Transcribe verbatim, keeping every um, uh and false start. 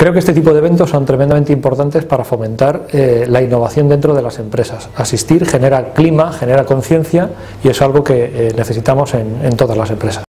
Creo que este tipo de eventos son tremendamente importantes para fomentar eh, la innovación dentro de las empresas. Asistir genera clima, genera conciencia y es algo que eh, necesitamos en, en todas las empresas.